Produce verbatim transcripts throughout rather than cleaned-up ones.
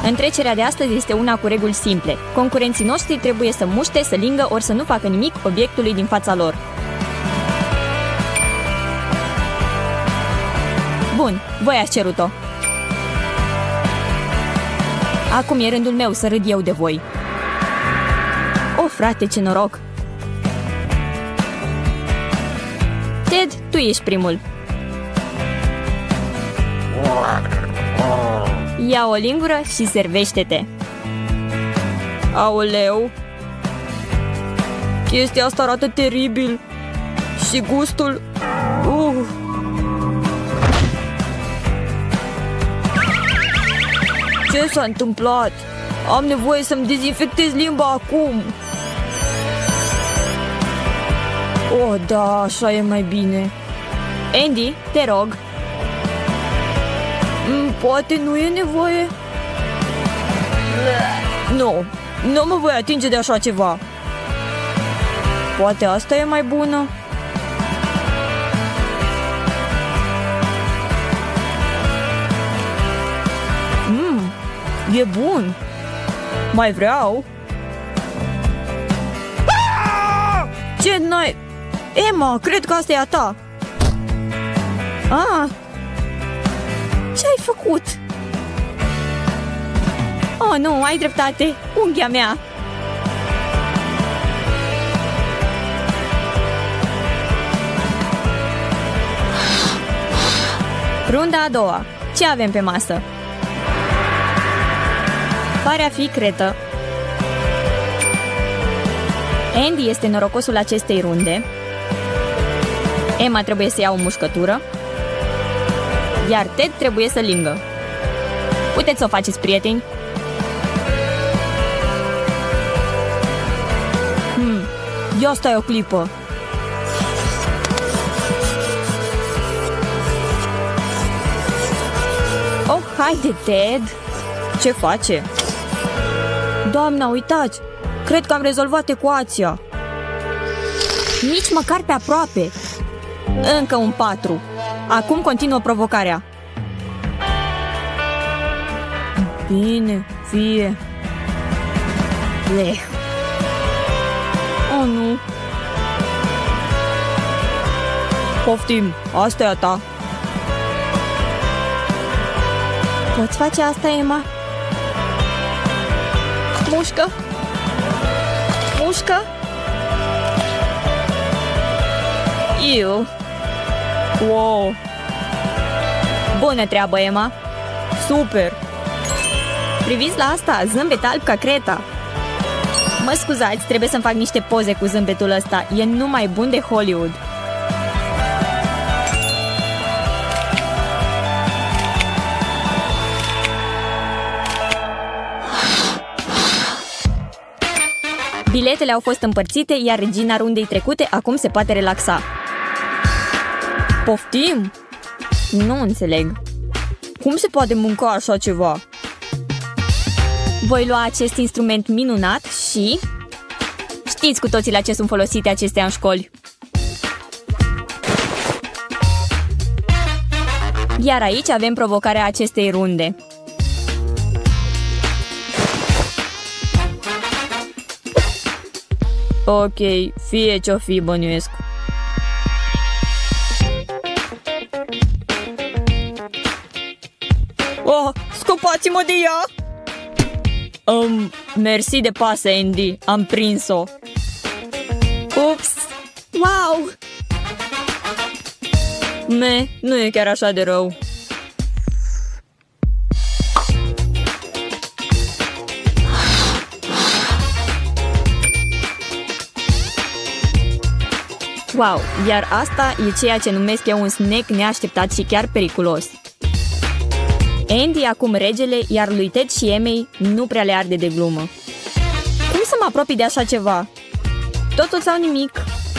Întrecerea de astăzi este una cu reguli simple. Concurenții noștri trebuie să muște, să lingă, ori să nu facă nimic obiectului din fața lor. Bun, voi ați cerut-o. Acum e rândul meu să râd eu de voi. O, frate, ce noroc! Ted, tu ești primul. Ia o lingură și servește-te. Aoleu! Chestia asta arată teribil. Și gustul... Uh. Ce s-a întâmplat? Am nevoie să-mi dezinfectez limba acum. Oh, da, așa e mai bine. Andy, te rog. Mm, poate nu e nevoie? Nu, nu mă voi atinge de așa ceva. Poate asta e mai bună? Mmm, e bun. Mai vreau? Ce n-ai... Emma, cred că asta e a ta. Ah, ce ai făcut? Oh, nu, ai dreptate. Unghia mea. Runda a doua. Ce avem pe masă? Pare a fi cretă. Andy este norocosul acestei runde. Emma trebuie să ia o mușcătură. Iar Ted trebuie să lingă. Puteți să o faceți, prieteni? Hmm, ia stai o clipă. Oh, haide, Ted! Ce face? Doamna, uitați! Cred că am rezolvat ecuația. Nici măcar pe aproape. Încă un patru. Acum continuă provocarea. Bine, fie. Leh. Oh, nu. Poftim, asta e a ta. Poți face asta, Emma? Mușcă. Mușcă. Iu. Wow. Bună treabă, Emma. Super. Priviți la asta, zâmbet alb ca creta. Mă scuzați, trebuie să-mi fac niște poze cu zâmbetul ăsta. E numai bun de Hollywood. Biletele au fost împărțite, iar regina rundei trecute acum se poate relaxa. Poftim? Nu înțeleg. Cum se poate mânca așa ceva? Voi lua acest instrument minunat și... Știți cu toții la ce sunt folosite acestea în școli. Iar aici avem provocarea acestei runde. Ok, fie ce-o fi, bănuiesc. Oh, scupați-mă de ea! Um, mersi de pasă, Andy. Am prins-o. Ups! Wow! Me, nu e chiar așa de rău. Wow, iar asta e ceea ce numesc eu un snack neașteptat și chiar periculos. Andy acum regele, iar lui Ted și Emei nu prea le arde de glumă. Cum să mă apropii de așa ceva? Totul sau nimic?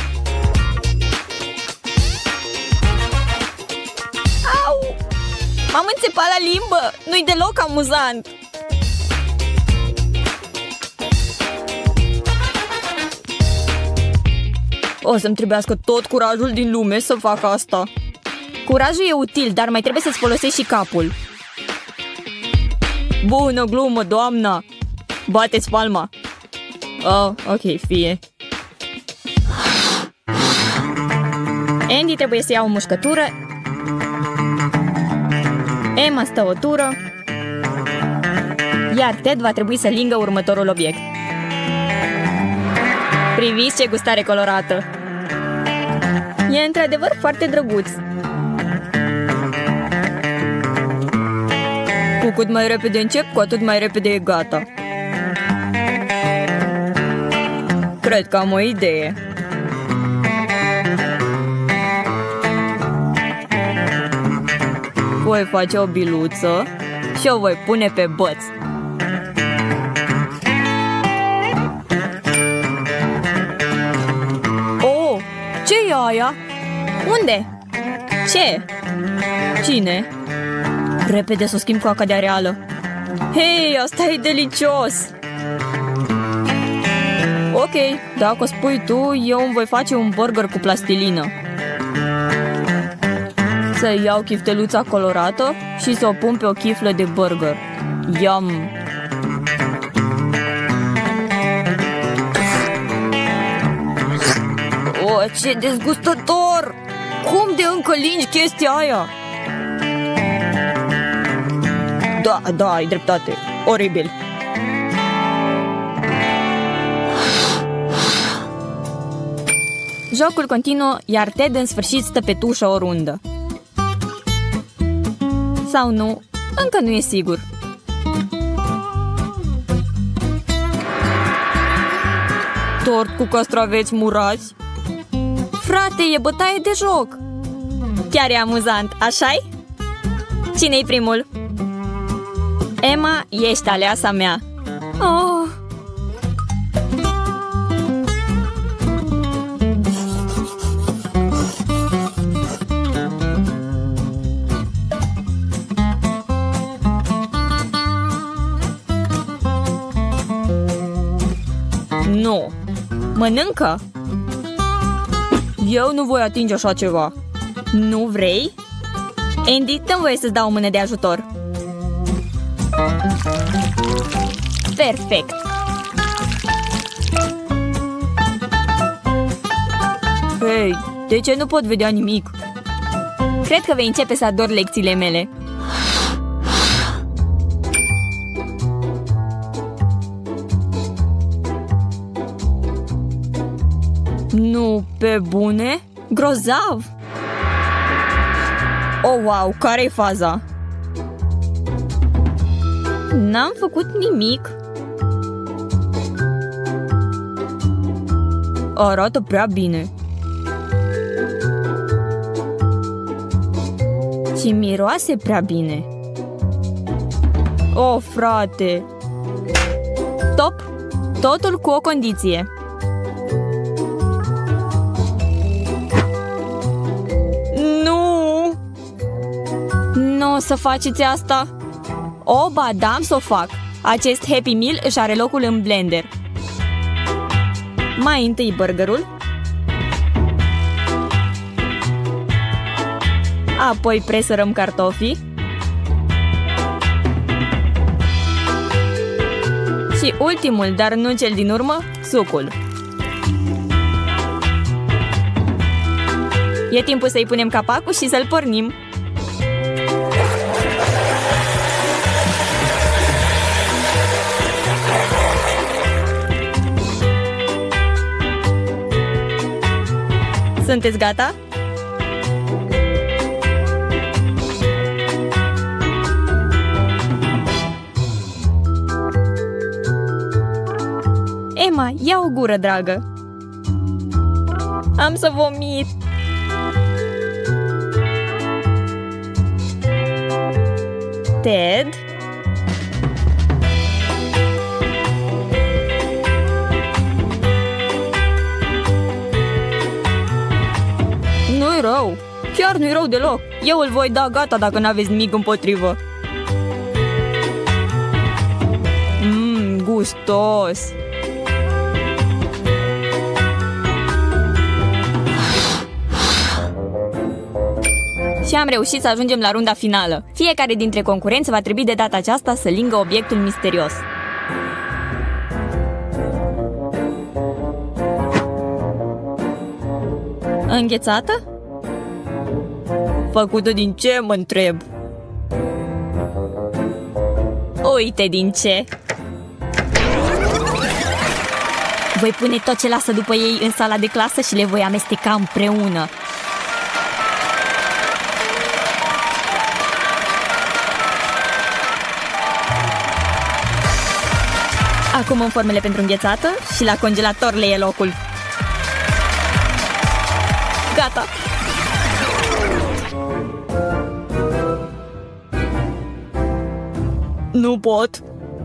Au! M-am înțepat la limbă! Nu-i deloc amuzant! O să-mi trebuiască tot curajul din lume să fac asta. Curajul e util, dar mai trebuie să-ți folosești și capul. Bună glumă, doamna! Bateți palma! Oh, ok, fie. Andy trebuie să ia o mușcătură. Emma stă o tură. Iar Ted va trebui să lingă următorul obiect. Priviți ce gustare colorată! E într-adevăr foarte drăguț. Cu cât mai repede încep, cu atât mai repede e gata. Cred că am o idee. Voi face o biluță și o voi pune pe băț. Oh, ce e aia? Unde? Ce? Cine? Repede să o schimb cu acadea reală. Hei, asta e delicios! Ok, dacă o spui tu, eu îmi voi face un burger cu plastilină. Să iau chifteluța colorată și să o pun pe o chiflă de burger. Yum! Oh, ce dezgustător! Cum de încă lingi chestia aia? Da, da, ai dreptate. Oribil. Jocul continuă, iar Ted în sfârșit stă pe tușă o rundă. Sau nu, încă nu e sigur. Tort cu castraveți murați? Frate, e bătaie de joc! Chiar e amuzant, așa-i? Cine-i primul? Emma, ești aleasa mea. Oh. Nu. Mănâncă? Eu nu voi atinge așa ceva. Nu vrei? Andy, dă-mi voie să-ți dau o mână de ajutor. Perfect! Hei, de ce nu pot vedea nimic? Cred că vei începe să adori lecțiile mele. Nu, pe bune? Grozav! Oh, wow, care-i faza? N-am făcut nimic. Arată prea bine. Și miroase prea bine. Oh, frate! Stop! Totul cu o condiție. Nu! Nu o să faceți asta! O, ba, da, am să o fac. Acest Happy Meal își are locul în blender. Mai întâi burgerul. Apoi presărăm cartofii. Și ultimul, dar nu cel din urmă, sucul. E timpul să-i punem capacul și să-l pornim. Sunteți gata? Emma, ia o gură, dragă. Am să vomit. Ted? Nu-i rău. Chiar nu-i rău deloc. Eu îl voi da gata dacă n-aveți nimic împotrivă. Mmm, gustos. Și am reușit să ajungem la runda finală. Fiecare dintre concurenți va trebui de data aceasta să lingă obiectul misterios. Înghețată? Făcută din ce, mă întreb? Uite din ce! Voi pune tot ce lasă după ei în sala de clasă și le voi amesteca împreună. Acum în formele pentru înghețată și la congelator le e locul. Gata! Nu pot!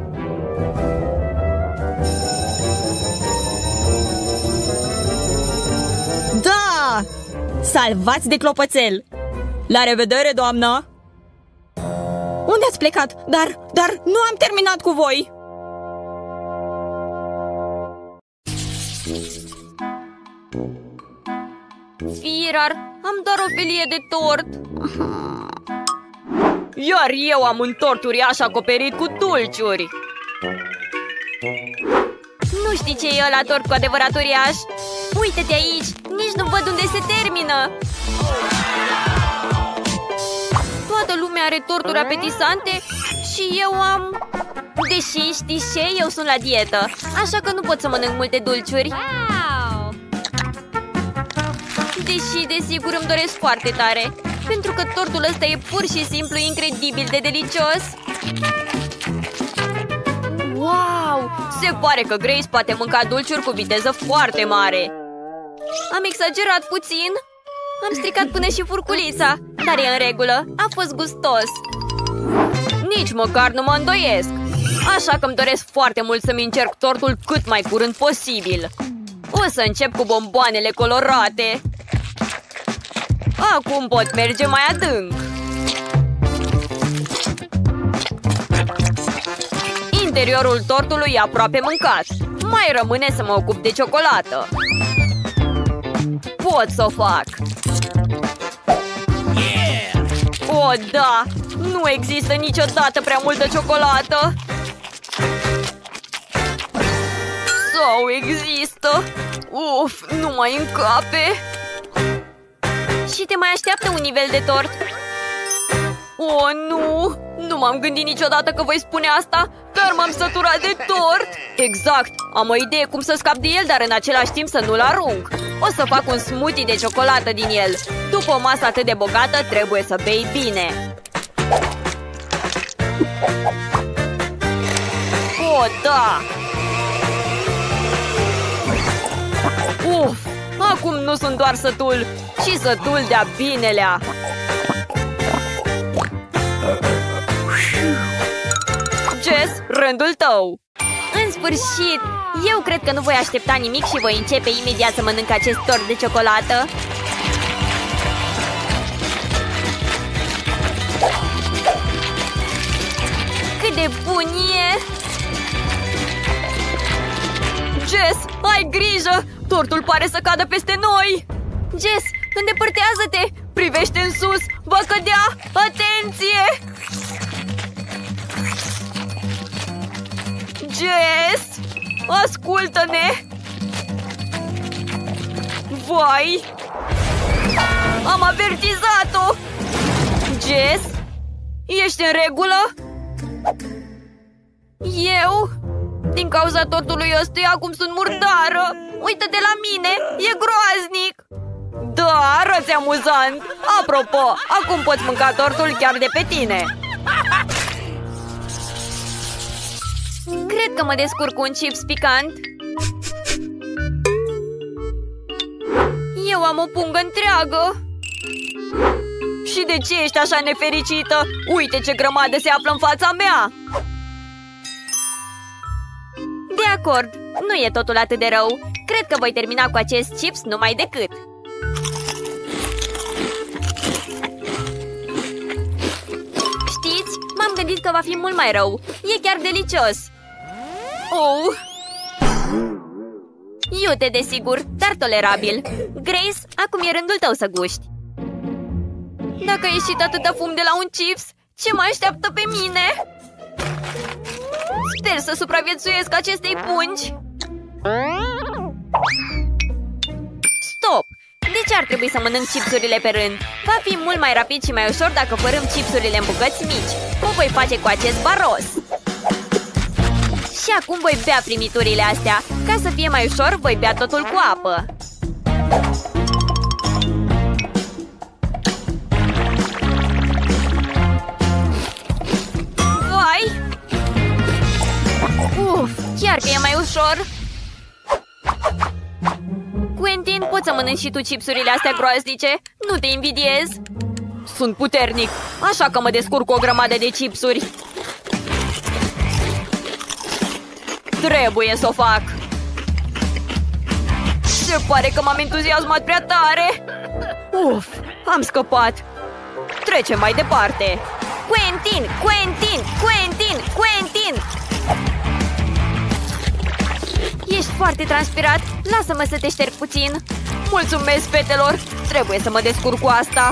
Da! Salvați de clopoțel! La revedere, doamnă! Unde ați plecat? Dar, dar nu am terminat cu voi! Firar, am doar o felie de tort. Iar eu am un tort uriaș acoperit cu dulciuri. Nu știi ce e ăla tort cu adevărat uriaș? Uite-te aici, nici nu văd unde se termină. Toată lumea are torturi apetisante și eu am... Deși, știi ce? Eu sunt la dietă, așa că nu pot să mănânc multe dulciuri. Deși, desigur, îmi doresc foarte tare, pentru că tortul ăsta e pur și simplu incredibil de delicios. Wow! Se pare că Grace poate mânca dulciuri cu viteză foarte mare. Am exagerat puțin. Am stricat până și furculița, dar e în regulă, a fost gustos. Nici măcar nu mă îndoiesc. Așa că îmi doresc foarte mult să-mi încerc tortul cât mai curând posibil. O să încep cu bomboanele colorate. Acum pot merge mai adânc. Interiorul tortului e aproape mâncat. Mai rămâne să mă ocup de ciocolată. Pot să o fac. Oh, da! Nu există niciodată prea multă ciocolată. Sau există? Uf, nu mai încape. Și te mai așteaptă un nivel de tort. Oh, nu! Nu m-am gândit niciodată că voi spune asta, dar m-am săturat de tort. Exact! Am o idee cum să scap de el, dar în același timp să nu-l arunc. O să fac un smoothie de ciocolată din el. După o masă atât de bogată, trebuie să bei bine. Oh, da! Uf! Acum nu sunt doar sătul, ci sătul de-a binelea. Jess, rândul tău! În sfârșit! Eu cred că nu voi aștepta nimic și voi începe imediat să mănânc acest tort de ciocolată. Cât de bun e! Jess, ai grijă! Tortul pare să cadă peste noi! Jess, îndepărtează-te! Privește în sus! Va cădea! Atenție! Jess! Ascultă-ne! Vai! Am avertizat-o! Jess? Ești în regulă? Eu? Din cauza tortului ăstuia acum sunt murdară! Uită-te la mine! E groaznic! Da, arăți amuzant! Apropo, acum poți mânca tortul chiar de pe tine! Cred că mă descurc cu un chips picant. Eu am o pungă întreagă. Și de ce ești așa nefericită? Uite ce grămadă se află în fața mea! De acord, nu e totul atât de rău. Cred că voi termina cu acest chips numai decât. Știți, m-am gândit că va fi mult mai rău. E chiar delicios. Oh! Iute, desigur, dar tolerabil. Grace, acum e rândul tău să guști. Dacă a ieșit atâta fum de la un chips, ce mă așteaptă pe mine? Sper să supraviețuiesc acestei pungi. Stop! De ce ar trebui să mănânc chipsurile pe rând? Va fi mult mai rapid și mai ușor dacă fărâm chipsurile în bucăți mici. O voi face cu acest baros. Și acum voi bea primiturile astea. Ca să fie mai ușor, voi bea totul cu apă. Vai! Uf, chiar că e mai ușor. Quentin, poți să mănânci și tu chipsurile astea groaznice? Nu te invidiez. Sunt puternic, așa că mă descurc cu o grămadă de chipsuri. Trebuie să o fac. Se pare că m-am entuziasmat prea tare. Uf, am scăpat. Trecem mai departe. Quentin, Quentin, Quentin, Quentin! Ești foarte transpirat. Lasă-mă să te șterg puțin. Mulțumesc, fetelor. Trebuie să mă descurc cu asta.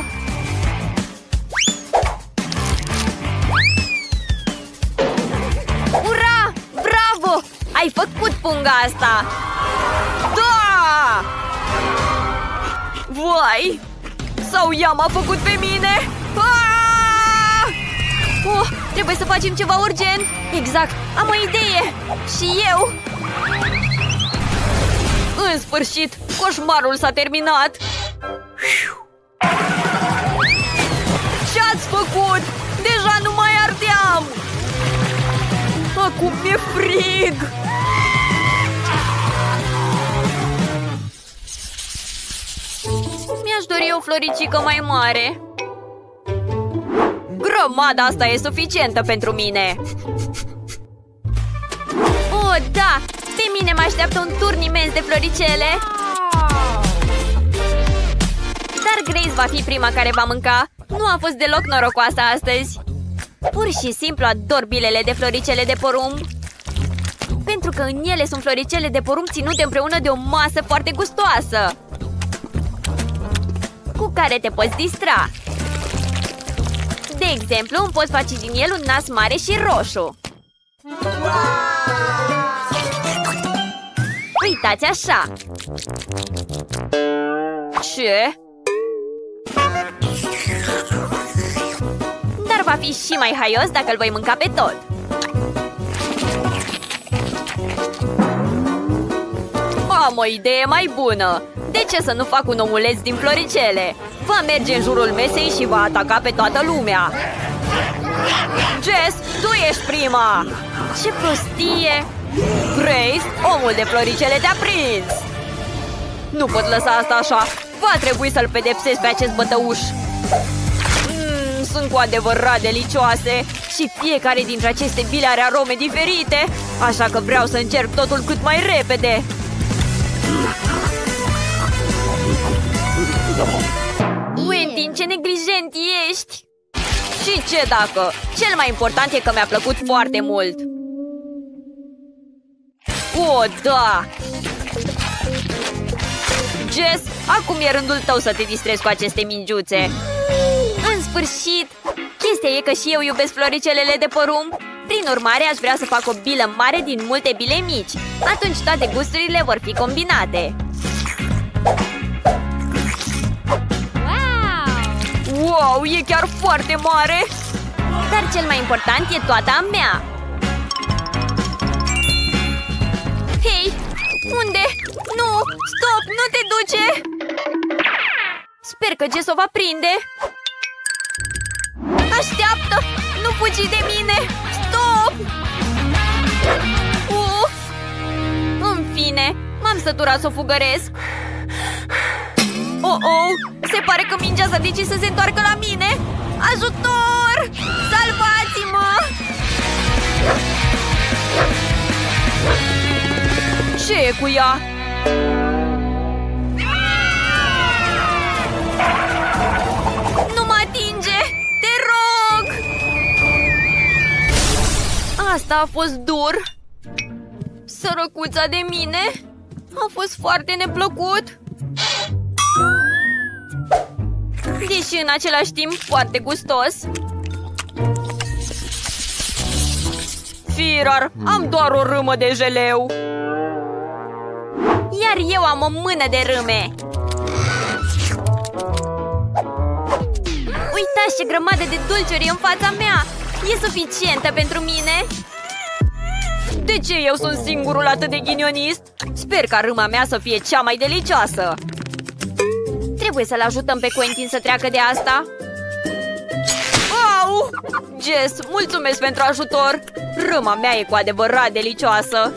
Ura! Bravo! Ai făcut punga asta! Da! Vai! Sau ea m-a făcut pe mine? Ah! Oh, trebuie să facem ceva urgent. Exact, am o idee. Și eu. În sfârșit, coșmarul s-a terminat. Ce-ați făcut? Deja nu mai ardeam. Acum mi-e frig. Mi-aș dori o floricică mai mare. Grămada asta e suficientă pentru mine. Oh, da! Pe mine mă așteaptă un turn imens de floricele. Dar Grace va fi prima care va mânca. Nu a fost deloc norocoasă astăzi. Pur și simplu ador bilele de floricele de porumb. Pentru că în ele sunt floricele de porumb ținute împreună de o masă foarte gustoasă, cu care te poți distra. De exemplu, îmi pot face din el un nas mare și roșu. Uitați așa. Ce? Dar va fi și mai haios dacă îl voi mânca pe tot. Am o idee mai bună. De ce să nu fac un omuleț din floricele? Va merge în jurul mesei și va ataca pe toată lumea. Jess, tu ești prima! Ce prostie! Grace, omul de floricele te-a prins! Nu pot lăsa asta așa. Va trebui să-l pedepsesc pe acest bătăuș. mm, Sunt cu adevărat delicioase. Și fiecare dintre aceste bile are arome diferite. Așa că vreau să încerc totul cât mai repede. Quentin, ce neglijent ești! Și ce dacă? Cel mai important e că mi-a plăcut foarte mult. Oh, da! Jess, acum e rândul tău să te distrezi cu aceste mingiuțe. În sfârșit! Chestia e că și eu iubesc floricelele de porumb. Prin urmare, aș vrea să fac o bilă mare din multe bile mici. Atunci toate gusturile vor fi combinate. Wow, e chiar foarte mare! Dar cel mai important e toată a mea. Hei, unde? Nu, stop, nu te duce! Sper că Jess o va prinde. Așteaptă, nu fugi de mine! Stop! Uf! În fine, m-am săturat să o fugăresc. Oh, oh! Se pare că mingea s-a decis să se întoarcă la mine! Ajutor! Salvați-mă! Ce e cu ea? Nu mă atinge! Te rog! Asta a fost dur! Sărăcuța de mine! A fost foarte neplăcut! deși în același timp foarte gustos. Firar, am doar o râmă de jeleu. Iar eu am o mână de râme. Uitați ce grămadă de dulciuri în fața mea! E suficientă pentru mine? De ce eu sunt singurul atât de ghinionist? Sper ca râma mea să fie cea mai delicioasă. Trebuie să-l ajutăm pe Quentin să treacă de asta. Au! Jess, mulțumesc pentru ajutor! Râma mea e cu adevărat delicioasă.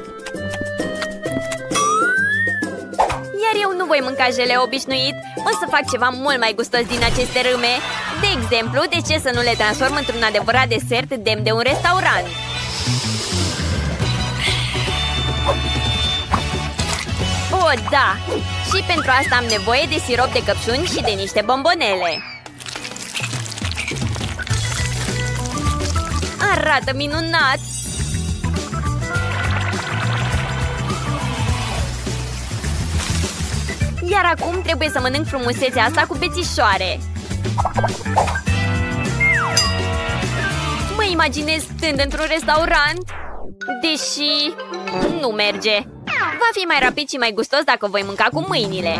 Iar eu nu voi mânca jeleu obișnuit. O să fac ceva mult mai gustos din aceste râme. De exemplu, de ce să nu le transform într-un adevărat desert demn de un restaurant? Oh, da! Și pentru asta am nevoie de sirop de căpșuni și de niște bombonele. Arată minunat! Iar acum trebuie să mănânc frumusețea asta cu bețișoare. Mă imaginez stând într-un restaurant, deși nu merge. Va fi mai rapid și mai gustos dacă voi mânca cu mâinile.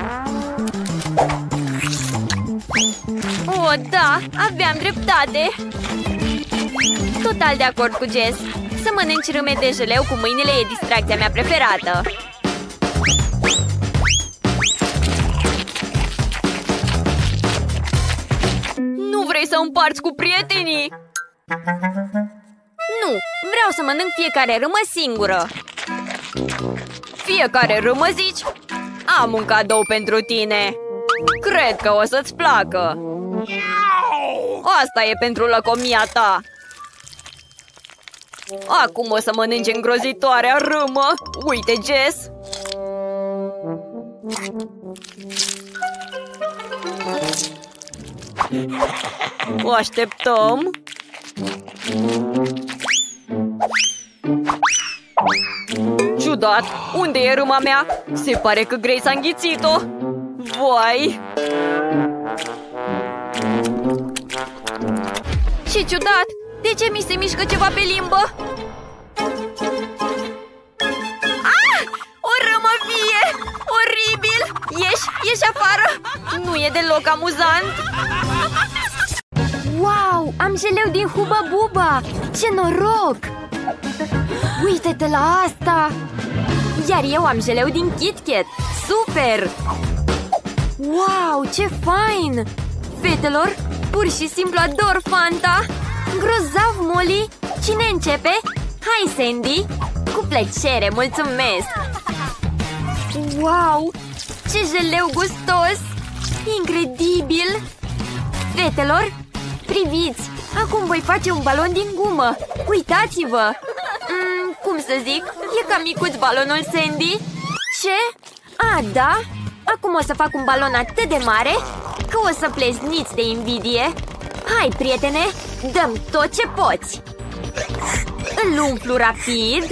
Oh, da, aveam dreptate. Total de acord cu Jess. Să mănânci râme de jeleu cu mâinile e distracția mea preferată. Nu vrei să împarți cu prietenii? Nu, vreau să mănânc fiecare râmă singură. Fiecare râmă, zici? Am un cadou pentru tine. Cred că o să-ți placă. Asta e pentru lăcomia ta. Acum o să mănânci îngrozitoarea râmă. Uite, Jess. O așteptăm. Ciudat, unde e râma mea? Se pare că Grace a înghițit-o. Vai! Ce ciudat! De ce mi se mișcă ceva pe limbă? Ah! O râmă vie! Oribil! Ieși, ieși afară! Nu e deloc amuzant! Wow! Am jeleu din Hubba Bubba! Ce noroc! Uite-te la asta! Iar eu am jeleu din Kit Kat! Super! Wow! Ce fain! Fetelor, pur și simplu ador Fanta! Grozav, Molly! Cine începe? Hai, Sandy! Cu plăcere, mulțumesc! Wow! Ce jeleu gustos! Incredibil! Fetelor, priviți! Acum voi face un balon din gumă! Uitați-vă! Mm, cum să zic? E cam micuț balonul, Sandy! Ce? A, da? Acum o să fac un balon atât de mare că o să plezniți de invidie! Hai, prietene! Dăm tot ce poți! Îl umplu rapid!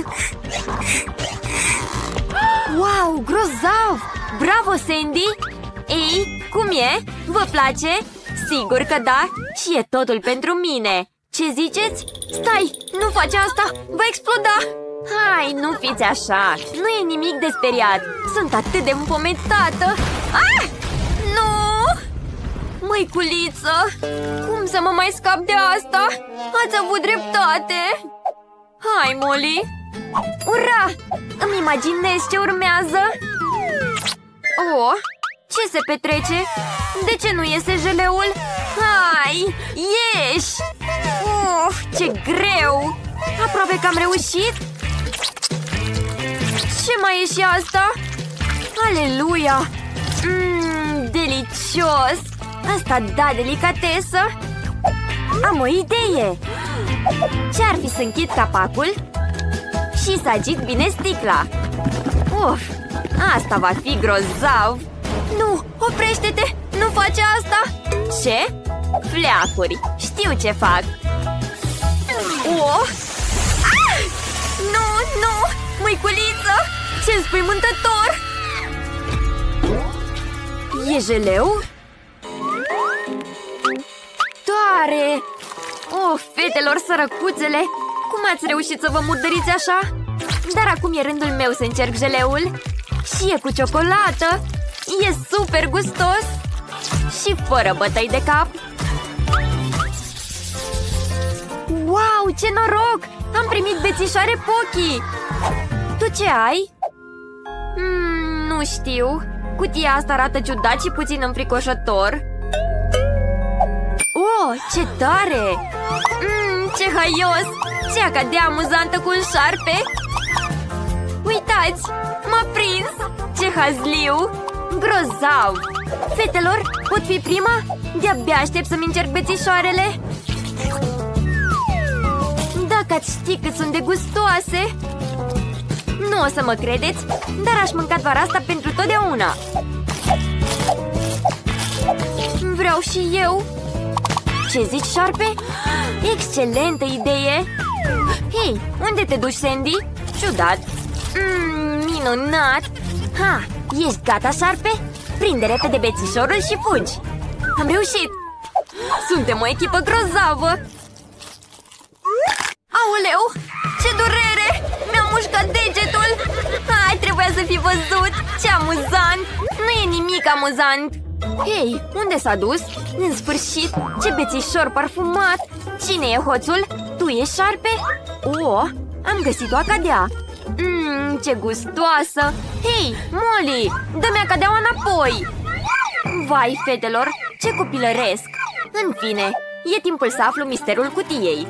Wow, grozav! Bravo, Sandy! Ei, cum e? Vă place? Sigur că da! Și e totul pentru mine! Ce ziceți? Stai! Nu faci asta! Va exploda! Hai, nu fiți așa! Nu e nimic de speriat! Sunt atât de înfometată! Ah! Nu! Măiculiță! Cum să mă mai scap de asta? Ați avut dreptate! Hai, Molly! Ura! Îmi imaginez ce urmează! Oh! Ce se petrece? De ce nu iese jeleul? Hai! Ieși! Uf, ce greu! Aproape că am reușit! Ce mai e și asta? Aleluia! Mmm, delicios! Asta da delicatesă! Am o idee! Ce-ar fi să închid capacul și să agit bine sticla? Uf! Asta va fi grozav! Nu! Oprește-te! Nu faci asta! Ce? Fleacuri! Știu ce fac! Oh! Ah! Nu, nu! Măiculiță! Ce înspăimântător! E jeleu? tare! Oh, fetelor sărăcuțele! Cum ați reușit să vă murdăriți așa? Dar acum e rândul meu să încerc jeleul. Și e cu ciocolată! E super gustos! Și fără bătăi de cap! Wow, ce noroc! Am primit bețișoare Pocky! Tu ce ai? Mm, nu știu. Cutia asta arată ciudat și puțin înfricoșător. Oh, ce tare! Mm, ce haios! Ce acadea amuzantă cu un șarpe! Uitați! M-a prins! Ce hazliu! Grozav! Fetelor, pot fi prima? De-abia aștept să-mi încerc bețișoarele! Dacă ați ști cât sunt de gustoase! Nu o să mă credeți, dar aș mânca doar asta pentru totdeauna! Vreau și eu! Ce zici, șarpe? Excelentă idee! Hei, unde te duci, Sandy? Ciudat! Mm, minunat! Ha, ești gata, șarpe? Prinde repede bețișorul și fugi! Am reușit! Suntem o echipă grozavă! Aoleu! Ce durere! Mi-am mușcat degetul! Hai, trebuia să fi văzut! Ce amuzant! Nu e nimic amuzant! Hei, unde s-a dus? În sfârșit, ce bețișor parfumat! Cine e hoțul? Tu ești, șarpe? Oh, am găsit o acadea! Mmm, ce gustoasă! Hei, Molly, dă-mi acadeaua înapoi! Vai, fetelor, ce copilăresc! În fine, e timpul să aflu misterul cutiei.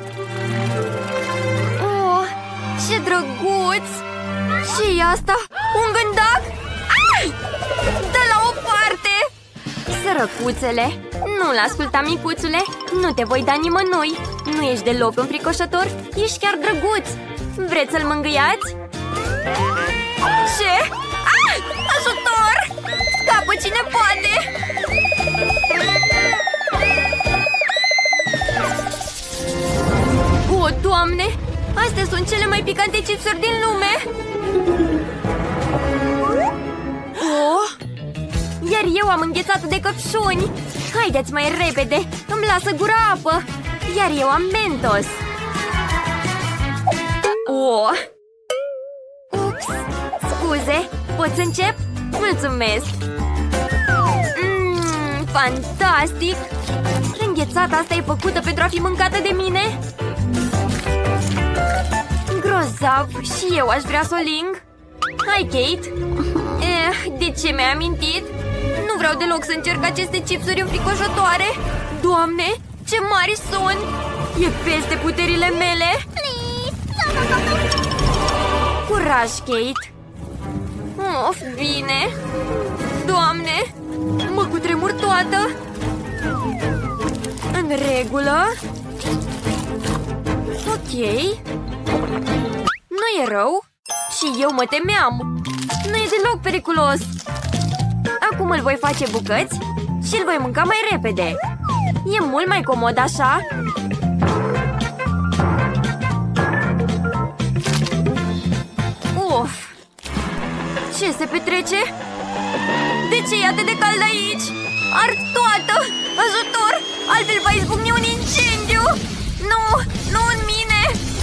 Oh, ce drăguț! Ce-i asta? Un gândac? Ai! Dă la o parte! Sărăcuțele! Nu-l asculta, micuțule! Nu te voi da nimănui! Nu ești deloc înfricoșător, ești chiar drăguț! Vreți să-l mângâiați? Ce? Ah! Ajutor! Scapă cine poate! O, Doamne! Astea sunt cele mai picante chipsuri din lume! Oh! Iar eu am înghețat de căpșuni! Haideți mai repede! Îmi lasă gura apă! Iar eu am Mentos! Oh! Ups! Scuze! Pot să încep? Mulțumesc! Mmm, fantastic! Înghețata asta e făcută pentru a fi mâncată de mine? Grozav! Și eu aș vrea să o ling! Hai, Kate! Eh, de ce mi-ai amintit? Nu vreau deloc să încerc aceste chipsuri înfricoșătoare! Doamne, ce mari sunt! E peste puterile mele! Curaj, Kate! Of, bine! Doamne, mă cutremur toată! În regulă? Ok. Nu e rău? Și eu mă temeam! Nu e deloc periculos! Acum îl voi face bucăți și îl voi mânca mai repede! E mult mai comod așa! Uf! Ce se petrece? De ce e atât de cald aici? Ard toată! Ajutor! Altfel va izbucni un incendiu! Nu! Nu în mine!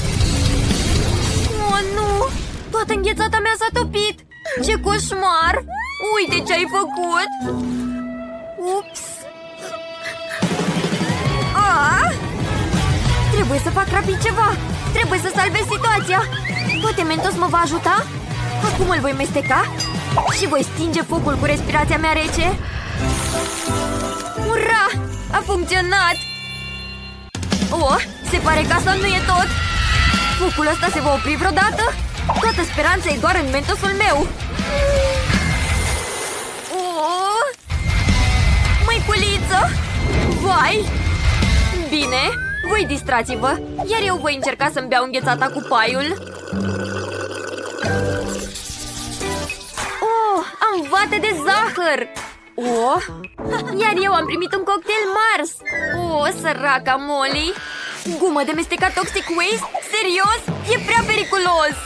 Oh, nu! Toată înghețata mea s-a topit! Ce coșmar! Uite ce ai făcut! Ups! Ah! Trebuie să fac rapid ceva! Trebuie să salvez situația! Poate Mentos mă va ajuta? Acum îl voi mesteca și voi stinge focul cu respirația mea rece. Ura! A funcționat! Oh, se pare că asta nu e tot! Focul ăsta se va opri vreodată? Toată speranța e doar în Mentosul meu! Oh! Măiculiță! Vai! Bine, voi distrați-vă, iar eu voi încerca să-mi beau înghețata cu paiul. Oh, am vate de zahăr! Oh, iar eu am primit un cocktail Mars! Oh, săraca Molly! Gumă de mestecat toxic waste? Serios? E prea periculos!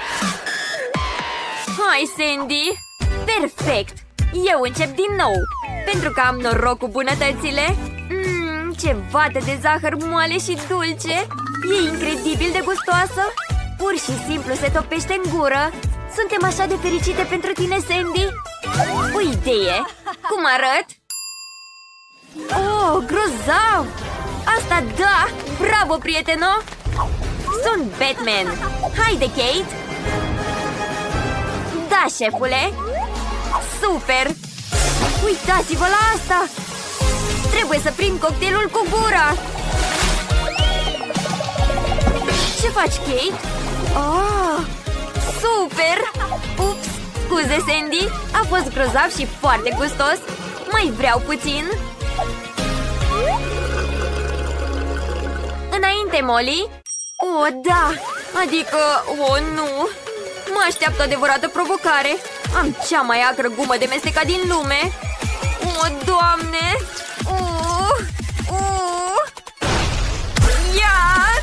Hai, Sandy! Perfect! Eu încep din nou! Pentru că am noroc cu bunătățile! Mm, Ce vată de zahăr moale și dulce! E incredibil de gustoasă! Pur și simplu se topește în gură! Suntem așa de fericite pentru tine, Sandy! O idee! Cum arăt? Oh, grozav! Asta da! Bravo, prieteno! Sunt Batman! Haide, Kate! Da, șefule! Super! Uitați-vă la asta! Trebuie să prind cocktailul cu gura! Ce faci, Kate? Oh, super! Ups! Scuze, Sandy! A fost grozav și foarte gustos! Mai vreau puțin! Înainte, Molly! Oh, da! Adică, oh, nu! Mă așteaptă o adevărată provocare! Am cea mai acră gumă de mestecat din lume! Oh, Doamne! Uh, uh. Ia!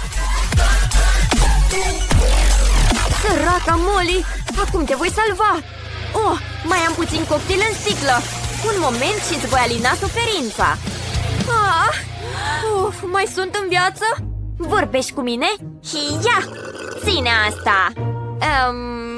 Săraca Molly! Acum te voi salva! Oh, mai am puțin cocktail în sticlă! Un moment și îți voi alina suferința! Ah, uf, mai sunt în viață? Vorbești cu mine? Și ia! Ține asta! Um,